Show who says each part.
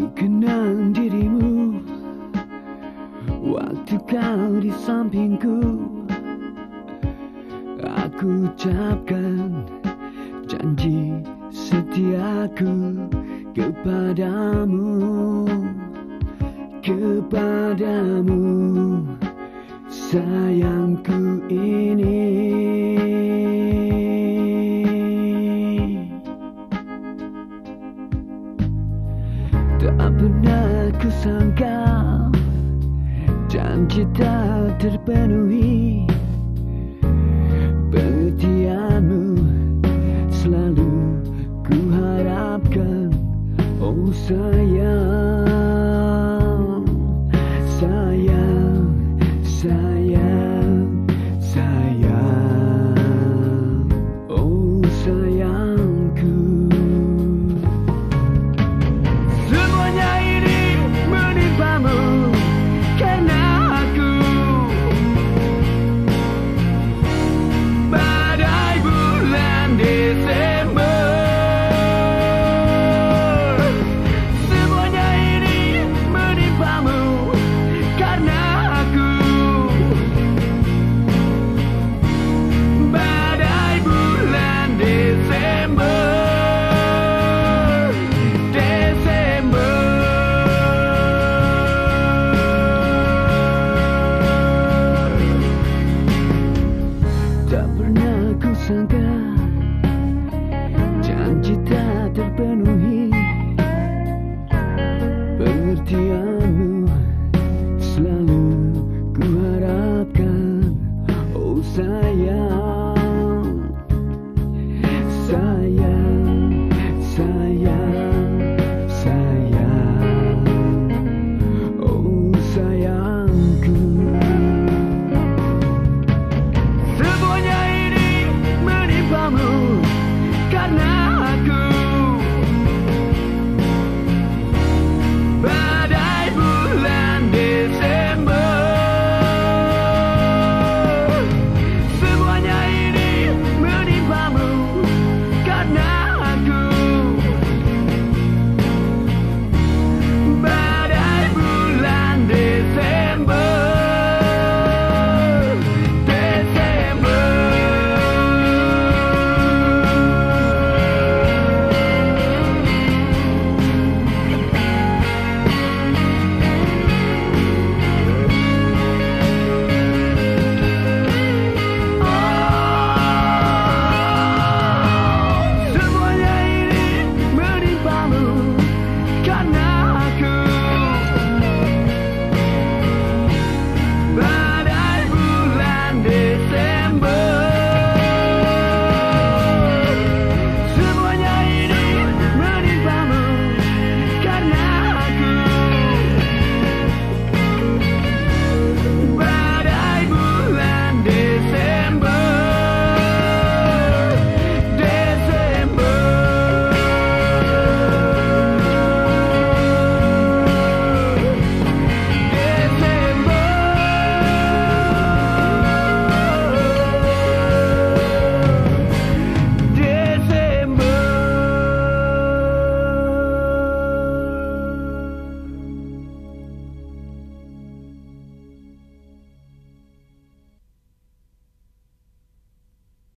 Speaker 1: Ku kenang dirimu waktu kau di sampingku. Aku ucapkan janji setiaku kepadamu, kepadamu sayangku ini. Tak pernah kusangka janji tak terpenuhi. Pengertianmu selalu ku harapkan. Oh sayang, sayang, sayang, sayang. Oh sayangku. Semuanya ini menimpamu karena aku badai bulan Desember. Semuanya ini menimpamu karena aku badai bulan Desember. Tak pernah kusangka janji tak terpenuhi. Pengertian